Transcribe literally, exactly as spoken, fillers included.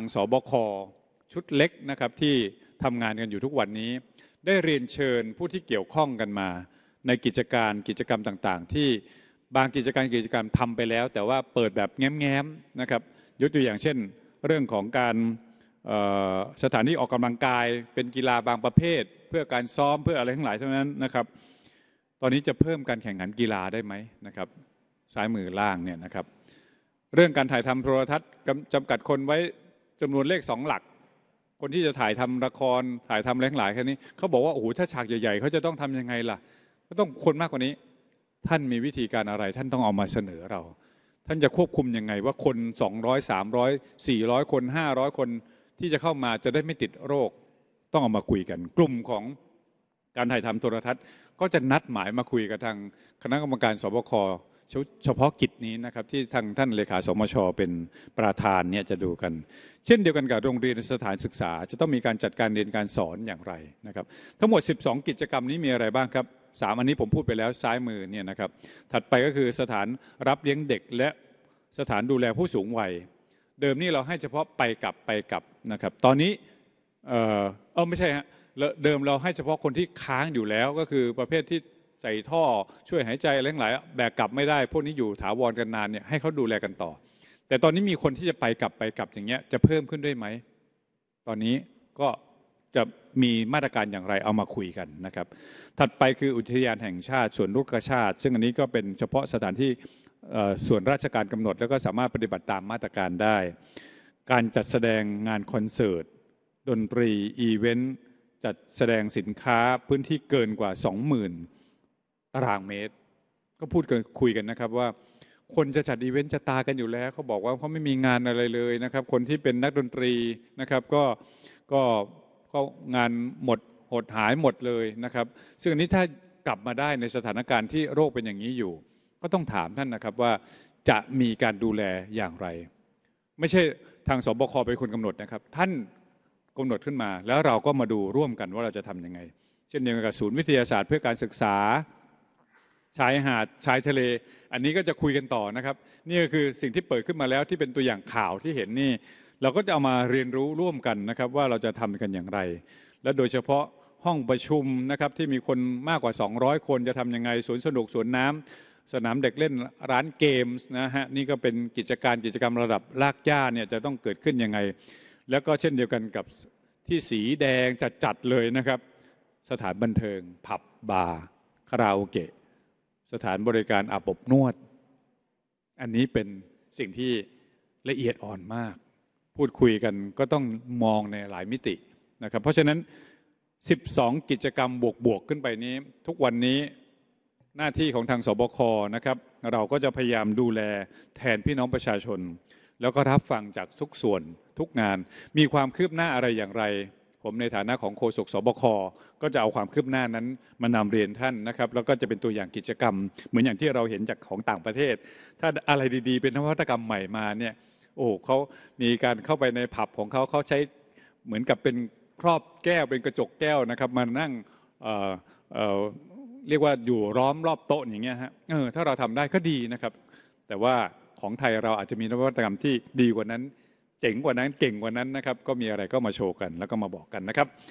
สบคชุดเล็กนะครับที่ทำงานกันอยู่ทุกวันนี้ได้เรียนเชิญผู้ที่เกี่ยวข้องกันมาในกิจการกิจกรรมต่างๆที่บางกิจการกิจกรรมทำไปแล้วแต่ว่าเปิดแบบแง้มๆนะครับยกตัวอย่างเช่นเรื่องของการสถานที่ออกกำลังกายเป็นกีฬาบางประเภทเพื่อการซ้อมเพื่ออะไรทั้งหลายเท่านั้นนะครับตอนนี้จะเพิ่มการแข่งขันกีฬาได้ไหมนะครับซ้ายมือล่างเนี่ยนะครับเรื่องการถ่ายทำโทรทัศน์จำกัดคนไว้จำนวนเลขสองหลักคนที่จะถ่ายทำละครถ่ายทำอะไรทั้งหลายแค่นี้เขาบอกว่าโอ้โหถ้าฉากใหญ่ๆเขาจะต้องทำยังไงล่ะก็ต้องคนมากกว่านี้ท่านมีวิธีการอะไรท่านต้องเอามาเสนอเราท่านจะควบคุมยังไงว่าคนสองร้อย สามร้อย สี่ร้อยคนห้าร้อยคนที่จะเข้ามาจะได้ไม่ติดโรคต้องเอามาคุยกันกลุ่มของการถ่ายทำโทรทัศน์ก็จะนัดหมายมาคุยกับทางคณะกรรมการสบคเฉพาะกิจนี้นะครับที่ทางท่านเลขาสมชเป็นประธานเนี่ยจะดูกันเช่นเดียวกันกับโรงเรียนสถานศึกษาจะต้องมีการจัดการเรียนการสอนอย่างไรนะครับทั้งหมดสิบสองกิจกรรมนี้มีอะไรบ้างครับสามอันนี้ผมพูดไปแล้วซ้ายมือเนี่ยนะครับถัดไปก็คือสถานรับเลี้ยงเด็กและสถานดูแลผู้สูงวัยเดิมนี่เราให้เฉพาะไปกลับไปกลับนะครับตอนนี้เออเออไม่ใช่ฮะเดิมเราให้เฉพาะคนที่ค้างอยู่แล้วก็คือประเภทที่ใส่ท่อช่วยหายใจอะไรหลายแบกกลับไม่ได้พวกนี้อยู่ถาวรกันนานเนี่ยให้เขาดูแลกันต่อแต่ตอนนี้มีคนที่จะไปกลับไปกลับอย่างเงี้ยจะเพิ่มขึ้นด้วยไหมตอนนี้ก็จะมีมาตรการอย่างไรเอามาคุยกันนะครับถัดไปคืออุทยานแห่งชาติสวนรุกขชาติซึ่งอันนี้ก็เป็นเฉพาะสถานที่ส่วนราชการกำหนดแล้วก็สามารถปฏิบัติตามมาตรการได้การจัดแสดงงานคอนเสิร์ตดนตรีอีเวนต์จัดแสดงสินค้าพื้นที่เกินกว่า สองหมื่น ตารางเมตรก็พูดกันคุยกันนะครับว่าคนจะจัดอีเวนต์จะตากันอยู่แล้วเขาบอกว่าเขาไม่มีงานอะไรเลยนะครับคนที่เป็นนักดนตรีนะครับก็ก็ก็งานหมดหดหายหมดเลยนะครับซึ่งอันนี้ถ้ากลับมาได้ในสถานการณ์ที่โรคเป็นอย่างนี้อยู่ก็ต้องถามท่านนะครับว่าจะมีการดูแลอย่างไรไม่ใช่ทางสบคเป็นคนกำหนดนะครับท่านกำหนดขึ้นมาแล้วเราก็มาดูร่วมกันว่าเราจะทำยังไงเช่นเดียวกับศูนย์วิทยาศาสตร์เพื่อการศึกษาชายหาดชายทะเลอันนี้ก็จะคุยกันต่อนะครับนี่ก็คือสิ่งที่เปิดขึ้นมาแล้วที่เป็นตัวอย่างข่าวที่เห็นนี่เราก็จะเอามาเรียนรู้ร่วมกันนะครับว่าเราจะทำกันอย่างไรและโดยเฉพาะห้องประชุมนะครับที่มีคนมากกว่าสองร้อยคนจะทำยังไงสวนสนุกสวนน้ำสนามเด็กเล่นร้านเกมส์นะฮะนี่ก็เป็นกิจการกิจกรรมระดับรากหญ้าเนี่ยจะต้องเกิดขึ้นยังไงแล้วก็เช่นเดียวกันกับที่สีแดงจัดๆเลยนะครับสถานบันเทิงผับบาร์คาราโอเกะสถานบริการอาบอบนวดอันนี้เป็นสิ่งที่ละเอียดอ่อนมากพูดคุยกันก็ต้องมองในหลายมิตินะครับเพราะฉะนั้นสิบสองกิจกรรมบวกๆขึ้นไปนี้ทุกวันนี้หน้าที่ของทางสบคนะครับเราก็จะพยายามดูแลแทนพี่น้องประชาชนแล้วก็รับฟังจากทุกส่วนทุกงานมีความคืบหน้าอะไรอย่างไรผมในฐานะของโฆษกสบคก็จะเอาความคืบหน้านั้นมานำเรียนท่านนะครับแล้วก็จะเป็นตัวอย่างกิจกรรมเหมือนอย่างที่เราเห็นจากของต่างประเทศถ้าอะไรดีๆเป็นนวัตกรรมใหม่มาเนี่ยโอ้เขามีการเข้าไปในผับของเขาเขาใช้เหมือนกับเป็นครอบแก้วเป็นกระจกแก้วนะครับมานั่งเอ่อเอ่อเรียกว่าอยู่ล้อมรอบโต๊ะอย่างเงี้ยฮะเออถ้าเราทำได้ก็ดีนะครับแต่ว่าของไทยเราอาจจะมีนวัตกรรมที่ดีกว่านั้นเจ๋งกว่านั้นเก่งกว่านั้นนะครับก็มีอะไรก็มาโชว์กันแล้วก็มาบอกกันนะครับ